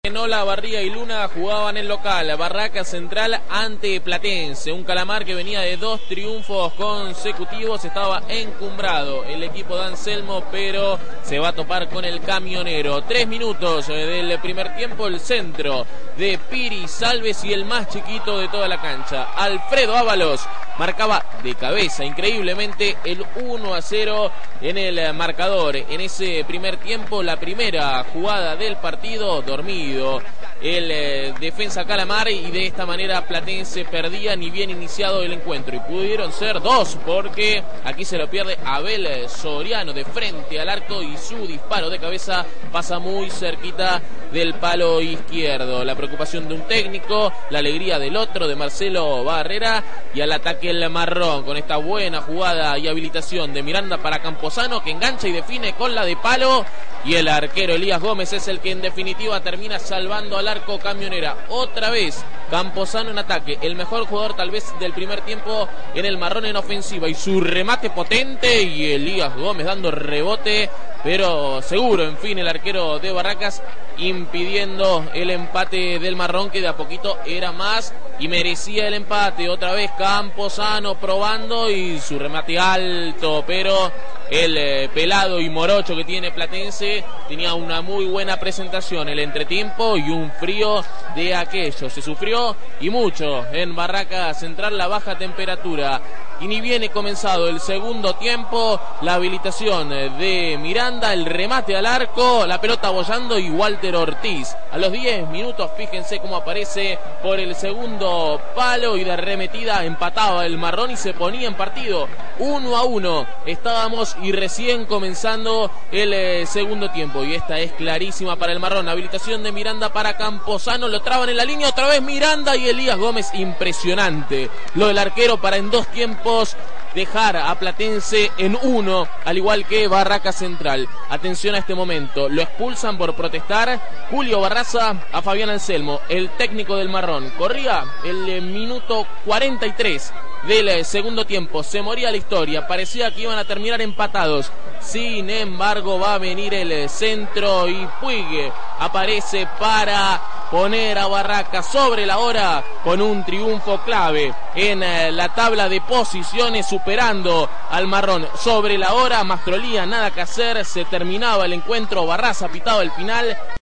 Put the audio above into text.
Nola, Barría y Luna jugaban en local. Barraca Central ante Platense. Un Calamar que venía de 2 triunfos consecutivos. Estaba encumbrado el equipo de Anselmo, pero se va a topar con el Camionero. 3 minutos del primer tiempo. El centro de Piri Salves y el más chiquito de toda la cancha, Alfredo Ábalos, marcaba de cabeza increíblemente el 1-0 en el marcador. En ese primer tiempo, la primera jugada del partido, dormido el defensa Calamar, y de esta manera Platense perdía ni bien iniciado el encuentro, y pudieron ser 2 porque aquí se lo pierde Abel Soriano de frente al arco y su disparo de cabeza pasa muy cerquita del palo izquierdo. La preocupación de un técnico, la alegría del otro, de Marcelo Barrera, y al ataque el Marrón con esta buena jugada y habilitación de Miranda para Camposano, que engancha y define con la de palo, y el arquero Elías Gómez es el que en definitiva termina salvando al arco Camionera. Otra vez Camposano en ataque, el mejor jugador tal vez del primer tiempo en el Marrón en ofensiva, y su remate potente, y Elías Gómez dando rebote pero seguro, en fin, el arquero de Barracas impidiendo el empate del Marrón, que de a poquito era más y merecía el empate. Otra vez Camposano probando y su remate alto, pero el pelado y morocho que tiene Platense tenía una muy buena presentación, el entretiempo y un frío de aquello. Se sufrió y mucho en Barracas Central, la baja temperatura. Y ni viene comenzado el segundo tiempo, la habilitación de Miranda, el remate al arco, la pelota bollando, y Walter Ortiz a los 10 minutos, fíjense cómo aparece por el segundo palo, y de arremetida empataba el Marrón y se ponía en partido 1-1. Estábamos y recién comenzando el segundo tiempo, y esta es clarísima para el Marrón. Habilitación de Miranda para Camposano, lo traban en la línea, otra vez Miranda y Elías Gómez. Impresionante lo del arquero para en 2 tiempos dejar a Platense en 1, al igual que Barracas Central. Atención a este momento, lo expulsan por protestar Julio Barraza a Fabián Anselmo, el técnico del Marrón. Corría el minuto 43 del segundo tiempo, se moría la historia, parecía que iban a terminar empatados. Sin embargo, va a venir el centro y Puig aparece para poner a Barracas sobre la hora con un triunfo clave en la tabla de posiciones, superando al Marrón sobre la hora. Mastrolía, nada que hacer, se terminaba el encuentro, Barraza pitaba el final.